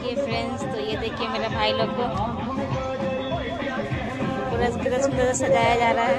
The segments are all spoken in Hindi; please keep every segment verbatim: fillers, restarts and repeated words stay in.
देखिए फ्रेंड्स, तो ये देखिए मेरा भाई लोग को पूरा कितना सुंदर सजाया जा रहा है।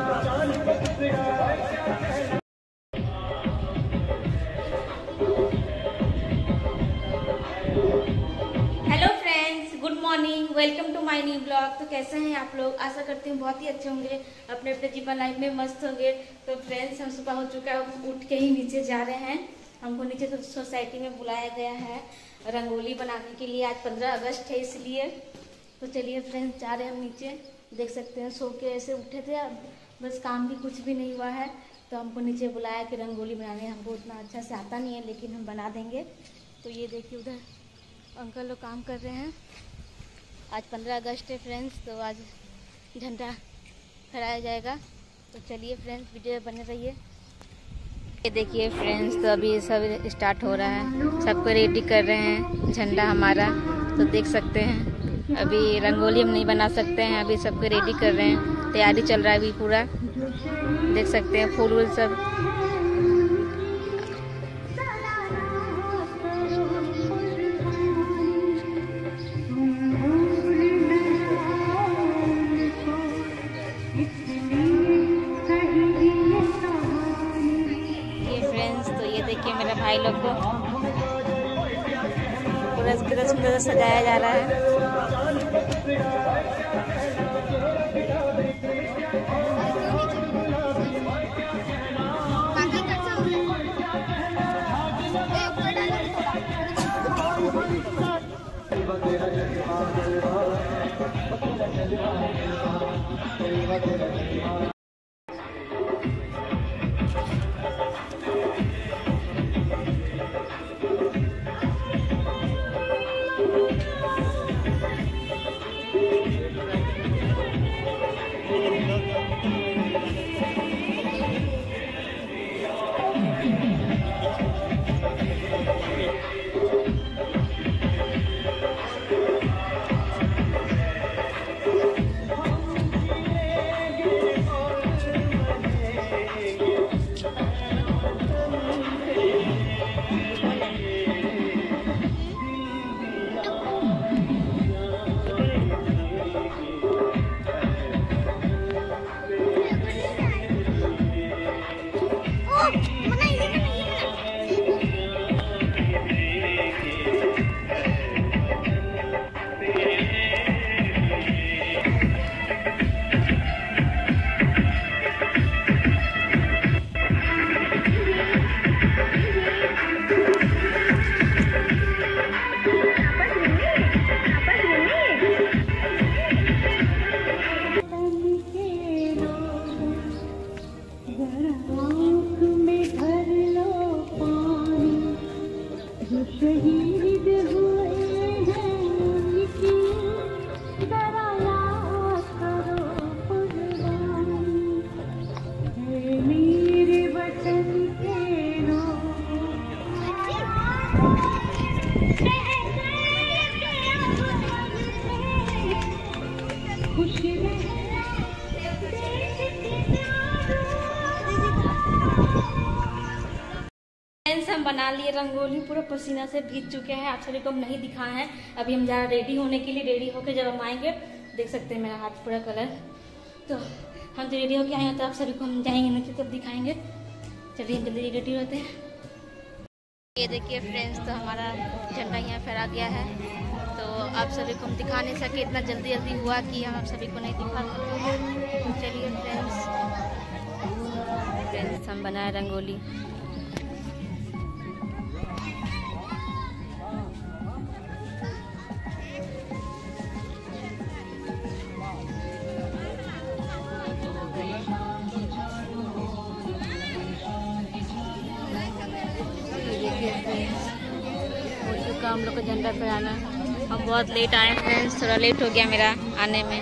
Hello friends, good morning, welcome to my new blog. तो कैसे हैं आप लोग? आशा करती हूँ बहुत ही अच्छे होंगे, अपने अपने जीवन लाइफ में मस्त होंगे। तो फ्रेंड्स, हम सुबह हो चुका है, उठ के ही नीचे जा रहे हैं। हमको नीचे तो सोसाइटी में बुलाया गया है रंगोली बनाने के लिए। आज पंद्रह अगस्त है इसलिए। तो चलिए फ्रेंड्स, जा रहे हैं हम नीचे। देख सकते हैं सो के ऐसे उठे थे, अब बस काम भी कुछ भी नहीं हुआ है तो हमको नीचे बुलाया कि रंगोली बनाने। हमको उतना अच्छा से आता नहीं है लेकिन हम बना देंगे। तो ये देखिए उधर अंकल लोग काम कर रहे हैं। आज पंद्रह अगस्त है फ्रेंड्स, तो आज झंडा फहराया जाएगा। तो चलिए फ्रेंड्स, वीडियो बने रहिए। ये देखिए फ्रेंड्स, तो अभी सब स्टार्ट हो रहा है, सबको रेडी कर रहे हैं झंडा हमारा। तो देख सकते हैं अभी रंगोली हम नहीं बना सकते हैं, अभी सबको रेडी कर रहे हैं, तैयारी चल रहा है अभी पूरा। देख सकते हैं फूल वूल सब। देखिए मेरा भाई लोग को पूरा कितना सुंदर सजाया जा रहा है। हम बना लिए रंगोली, पूरा पसीना से भीग चुके हैं। आप सभी को हम नहीं दिखाए हैं। अभी हम जा रहे रेडी होने के लिए। रेडी होकर जब हम आएंगे, देख सकते हैं मेरा हाथ पूरा कलर। तो हम जो रेडी होके आए हैं तो आप सभी को हम जाएंगे नीचे तब दिखाएंगे। चलिए जल्दी रेडी होते हैं। ये देखिए फ्रेंड्स, तो हमारा झंडा यहाँ फहरा गया है। तो आप सभी को हम दिखा नहीं सके, इतना जल्दी जल्दी हुआ कि हम आप सभी को नहीं दिखा सकते। चलिए फ्रेंड्स, फ्रेंड्स हम बनाए रंगोली। हम लोग को झंडा फहराना। हम बहुत लेट आए फ्रेंड्स, थोड़ा लेट हो गया मेरा आने में।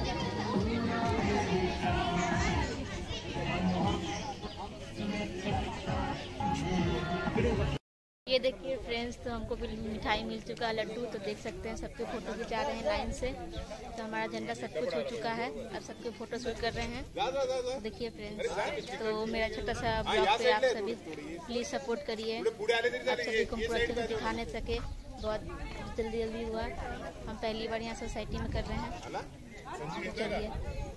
ये देखिए फ्रेंड्स, तो हमको भी मिठाई मिल चुका है, लड्डू। तो देख सकते हैं सबके फोटो खिंचा रहे हैं लाइन से। तो हमारा झंडा सब कुछ हो चुका है, अब सबके फोटो शूट कर रहे हैं। तो देखिए फ्रेंड्स, तो मेरा छोटा सा ब्लॉग पे आप सभी प्लीज़ सपोर्ट करिए। आप सभी को पूरा अच्छे से दिखाने सके बहुत जल्दी जल्दी हुआ। हम पहली बार यहाँ सोसाइटी में कर रहे हैं। चलिए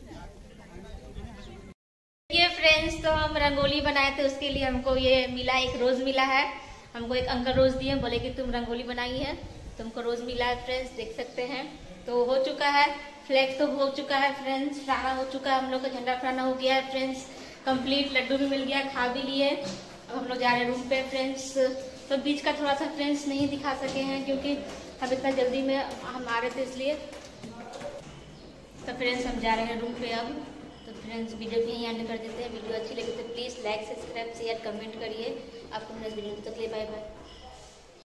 ये फ्रेंड्स, तो हम रंगोली बनाए थे, उसके लिए हमको ये मिला, एक रोज मिला है। हमको एक अंकल रोज दिए, बोले कि तुम रंगोली बनाई है, तुमको रोज मिला है फ्रेंड्स, देख सकते हैं। तो हो चुका है, फ्लैग तो हो चुका है फ्रेंड्स, फहराना हो चुका है, हम लोग का झंडा फहराना हो गया है फ्रेंड्स कंप्लीट। लड्डू भी मिल गया, खा भी लिए। अब हम लोग जा रहे हैं रूम पे फ्रेंड्स। तो बीच का थोड़ा सा फ्रेंड्स नहीं दिखा सके हैं क्योंकि हम इतना जल्दी में हम आ रहे थे इसलिए। तो फ्रेंड्स हम जा रहे हैं रूम पे अब। तो फ्रेंड्स वीडियो भी यहीं एंड कर देते हैं। वीडियो अच्छी लगी तो please like, subscribe, share, comment करिए। आपको मेरा वीडियो तक ले, बाय बाय।